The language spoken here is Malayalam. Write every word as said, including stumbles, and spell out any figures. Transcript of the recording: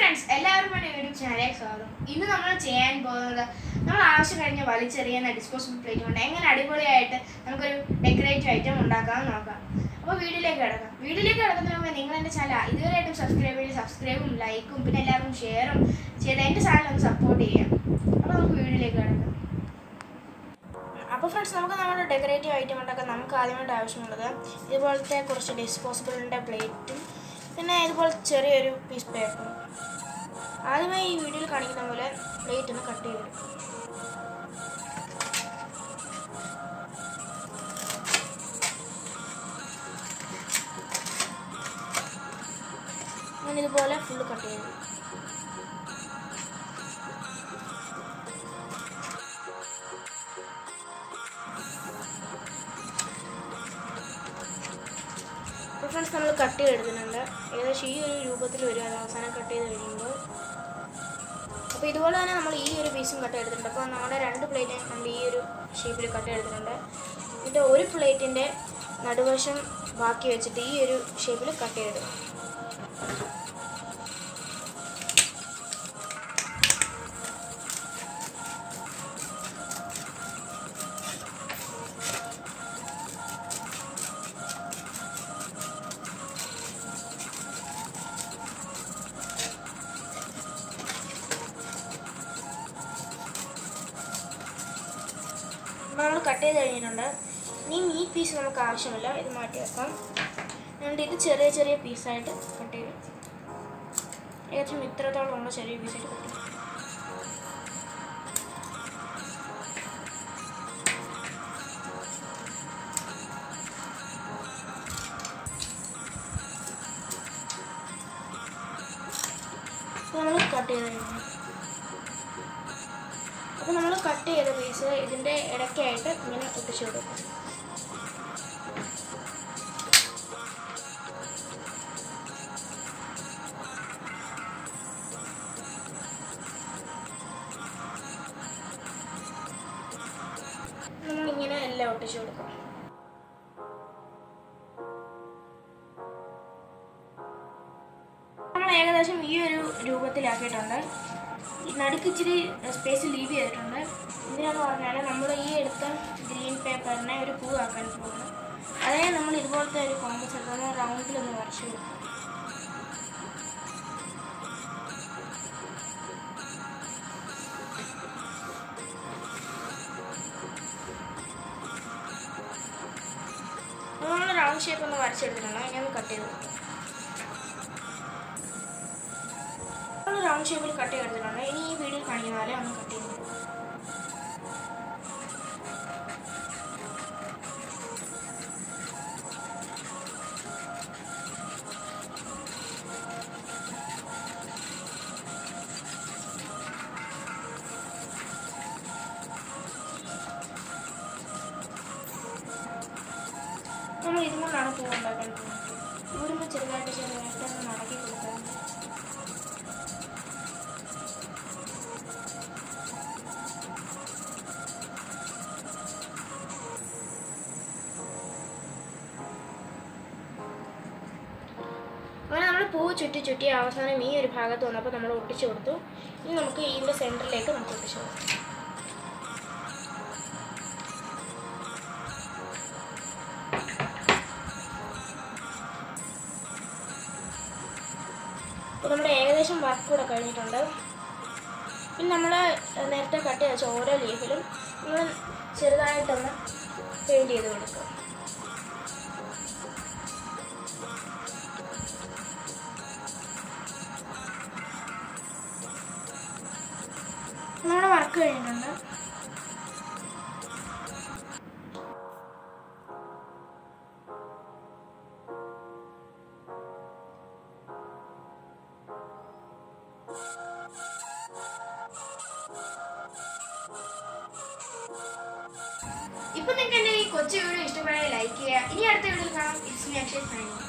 friends, എല്ലാവർക്കും എൻ്റെ യൂട്യൂബ് ചാനലിലേക്ക് സ്വാഗതം. ഇന്ന് നമ്മൾ ചെയ്യാൻ പോകുന്നത് നമ്മൾ ആവശ്യം കഴിഞ്ഞ വലിച്ചെറിയുന്ന ഡിസ്പോസിബിൾ പ്ലേറ്റ് കൊണ്ട് എങ്ങനെ അടിപൊളിയായിട്ട് നമുക്കൊരു ഡെക്കറേറ്റീവ് ഐറ്റം ഉണ്ടാക്കാമെന്ന് നോക്കാം. അപ്പോൾ വീഡിയോയിലേക്ക് കിടക്കാം. വീഡിയോയിലേക്ക് കിടക്കുന്നതിന് മുമ്പ് നിങ്ങൾ എൻ്റെ ചാനൽ ഇതുവരെയായിട്ടും സബ്സ്ക്രൈബ് ചെയ്ത് സബ്സ്ക്രൈബും ലൈക്കും പിന്നെ എല്ലാവർക്കും ഷെയറും ചെയ്ത് എൻ്റെ ചാനൽ ഒന്ന് സപ്പോർട്ട് ചെയ്യാം. അപ്പോൾ നമുക്ക് വീഡിയോയിലേക്ക് കിടക്കാം. അപ്പോൾ ഫ്രണ്ട്സ്, നമുക്ക് നമ്മുടെ ഡെക്കറേറ്റീവ് ഐറ്റം ഉണ്ടാക്കാൻ നമുക്ക് ആദ്യമായിട്ട് ആവശ്യമുള്ളത് ഇതുപോലത്തെ കുറച്ച് ഡിസ്പോസിബിളിൻ്റെ പ്ലേറ്റും പിന്നെ ഇതുപോലെ ചെറിയൊരു പീസ് പേപ്പറും. ആദ്യമായി ഈ വീഡിയോയിൽ കാണിക്കുന്ന പോലെ പ്ലേറ്റ് ഒന്ന് കട്ട് ചെയ്തെടുക്കും. ഞാൻ ഇതുപോലെ ഫുള്ള് കട്ട് ചെയ്തു. ഫ്രണ്ട്സ്, നമ്മൾ കട്ട് ചെയ്തെടുക്കുന്നുണ്ട്. ഏകദേശം ഈ ഒരു രൂപത്തിൽ വരും അത് അവസാനം കട്ട് ചെയ്ത് കഴിയുമ്പോൾ. അപ്പോൾ ഇതുപോലെ തന്നെ നമ്മൾ ഈ ഒരു പീസും കട്ട് ചെയ്തിട്ടുണ്ട്. അപ്പോൾ നമ്മുടെ രണ്ട് പ്ലേറ്റ് നമ്മൾ ഈ ഒരു ഷേപ്പിൽ കട്ട് ചെയ്തിട്ടുണ്ട്. എന്നിട്ട് ഒരു പ്ലേറ്റിൻ്റെ നടുവശം ബാക്കി വെച്ചിട്ട് ഈ ഒരു ഷേപ്പിൽ കട്ട് ചെയ്തിടും. നമ്മൾ കട്ട് ചെയ്ത് കഴിഞ്ഞിട്ടുണ്ട്. ഇനി ഈ പീസ് നമുക്ക് ആവശ്യമില്ല, ഇത് മാറ്റി വെക്കാം. എന്നിട്ട് ഇത് ചെറിയ ചെറിയ പീസായിട്ട് കട്ട് ചെയ്യും. ഏകദേശം ഇത്രത്തോളം ഉള്ള ചെറിയ പീസായിട്ട് കട്ട് ചെയ്യും. അപ്പോൾ നമ്മൾ കട്ട് ചെയ്ത് കഴിഞ്ഞു. അപ്പോൾ നമ്മൾ കട്ട് ചെയ്ത പീസ് ഇതിൻ്റെ ഇടയ്ക്കായിട്ട് ഇങ്ങനെ ഒട്ടിച്ചു കൊടുക്കും. നമ്മളിങ്ങനെ എല്ലാം ഒട്ടിച്ചു കൊടുക്കും. നമ്മൾ ഏകദേശം ഈ ഒരു രൂപത്തിലാക്കിയിട്ടുണ്ട്. നടുക്ക് ഇച്ചിരി സ്പേസ് ലീവ് ചെയ്തിട്ടുണ്ട്. എന്തിനാന്ന് പറഞ്ഞാൽ നമ്മൾ ഈ എടുത്ത ഗ്രീൻ പേപ്പറിനെ ഒരു പൂവാക്കാൻ പോകുന്നത്. അതായത് നമ്മൾ ഇതുപോലത്തെ ഒരു കോമ്പസ് എടുത്ത് റൗണ്ടിലൊന്ന് വരച്ചു കൊടുക്കും. നമ്മൾ റൗണ്ട് ഷേപ്പ് ഒന്ന് വരച്ചെടുത്തിട്ടുണ്ട്. ഇനി ഒന്ന് കട്ട് ചെയ്ത് കൊടുക്കും. റൗണ്ട് ഷേപ്പിൽ കട്ട് ചെയ്തെടുത്തിട്ടുണ്ട്. ഇനി ഈ വീഡിയോ കാണിക്കുന്ന പോലെ ഒന്ന് കട്ട് ചെയ്ത് നമ്മൾ ഇതുകൊണ്ടാണ് പൂ ഉണ്ടാക്കാൻ പോകുന്നത്. ഇവിടുന്ന് ചെറുതായിട്ട് ചെറുതായിട്ട് ഒന്ന് മടക്കി കൊടുക്കാൻ. അങ്ങനെ നമ്മൾ പൂ ചുറ്റി ചുറ്റി അവസാനം ഈ ഒരു ഭാഗത്ത് വന്നപ്പോൾ നമ്മൾ ഒട്ടിച്ചു കൊടുത്തു. ഇനി നമുക്ക് ഇതിൻ്റെ സെൻറ്ററിലേക്ക് നമുക്ക് ഒട്ടിച്ചു കൊടുക്കാം. അപ്പോൾ നമ്മുടെ ഏകദേശം വർക്ക് കൂടെ കഴിഞ്ഞിട്ടുണ്ട്. പിന്നെ നമ്മൾ നേരത്തെ കട്ട് ചെയ്ത ഓരോ ലീഫിലും നമ്മൾ ചെറുതായിട്ടൊന്ന് പെയിൻറ്റ് ചെയ്ത് കൊടുക്കുക. നമ്മുടെ വർക്ക് കഴിഞ്ഞിട്ടുണ്ട്. ഇപ്പൊ നിങ്ങൾക്ക് എൻ്റെ ഈ കൊച്ചു വീഡിയോ ഇഷ്ടപ്പെടാൻ ലൈക്ക് ചെയ്യുക. ഇനി അടുത്ത വീഡിയോയിൽ കാണാം. It's me Akshay.